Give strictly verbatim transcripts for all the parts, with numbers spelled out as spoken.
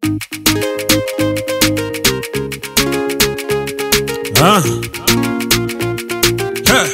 Huh? Huh?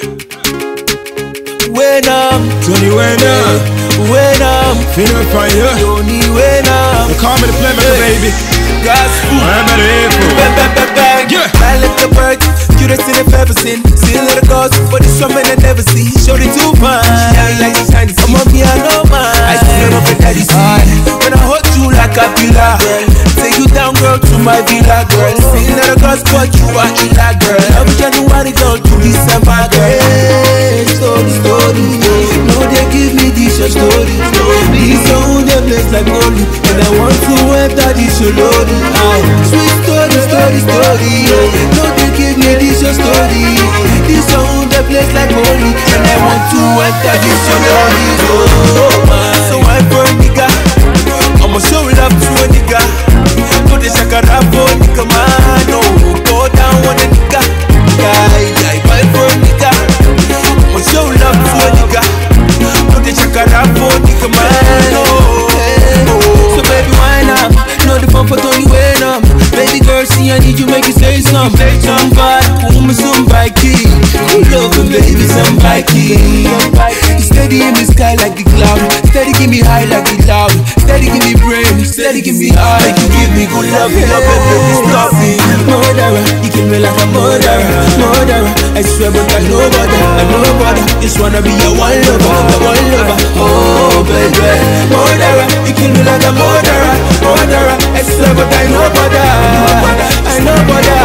Wenom, Tony Wenom, Wenom, Phyno fire. Tony Wenom. They call me the playmaker, baby. Gospel. I'm at the airport. Bang, bang, bang, bang. Yeah. I like the bird. Cutest thing I've ever seen. See a little girls, but it's something I never see. Shorty too fine. Shine like the shiny. I'm on me, I know mine. I see it up in daddy's eye. When I hold you like a pillar, girl. Take you down, girl, to my villa, girl. See a little girls, but you are illa, girl. Every January, girl, to December, girl. Hey, story, story. No, they give me this your story. These songs, they bless like holy. And I want to enter this your lordy. Aye. Sweet story, story, story. No, they give me this your story. These songs, they bless like holy. And I want to enter this your lordy. Oh, so I for a nigga. I'ma show it up to a nigga. No, they shakara for a nigga, man. No, go down on a nigga. Yeah, yeah, I for a nigga. I'ma show love to a nigga. No, they shakara for a nigga, man. No, so baby, why not? No, the fun for Tony Wenom. Baby girl, see I need you, make you say some. Some vibe, woman, some bikey. Good loving, baby, some bikey. Steady in the sky like the cloud. Steady give me high like the loud. Steady give me brain, steady give me high. Make you give me good love, love, baby, stop me. Murderer, you kill me like a murderer. Murderer, I swear but I know bother, I know bother. Just wanna be your one lover, the one lover. Oh baby, murderer, you kill me like a murderer. Murderer, I swear but I know bother, I know bother.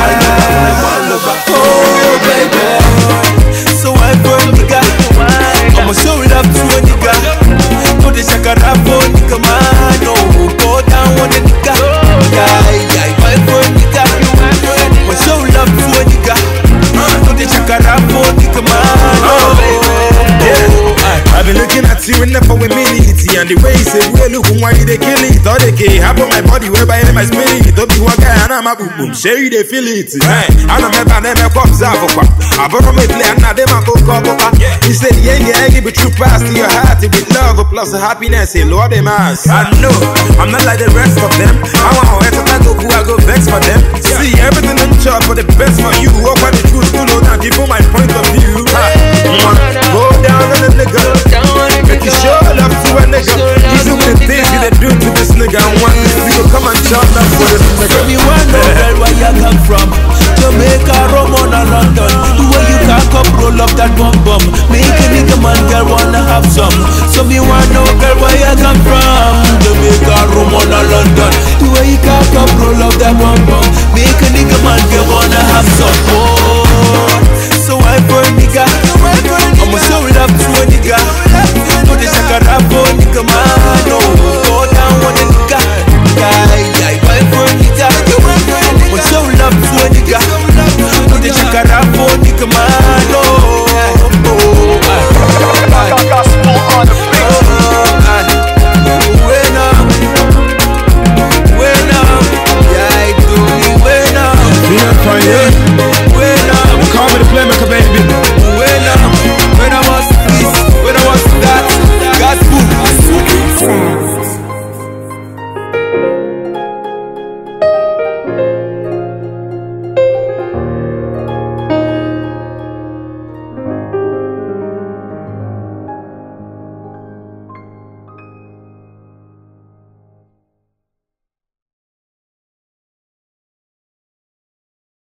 Oh baby, so I for a nigga. I'ma show it up to a nigga. No, they shakara for a nigga, man. No, go down on a nigga. Yeah, yeah, I for a nigga. I'ma show love to a nigga. No, they shakara for a nigga, man. Oh, yeah. I've been looking at you and never with me. And the way you say, well, look, why they kill it? Thought they can't happen my body, whereby in my spirit. Don't be one guy, and I'm a boom boom. Share you, they feel it. I don't remember them, I come Zavoka. I brought my play, and now they might go cover. He said, yeah, yeah, give it true past to your heart. With love plus happiness, say, Lord, them ass. I know, I'm not like the rest of them. I want to enter go, I go vex for them. See, everything in chart for the best for you. Walk on the truth, you know, now give my point of view. Go down on the nigga. Make you show love to a nigga. He's doing things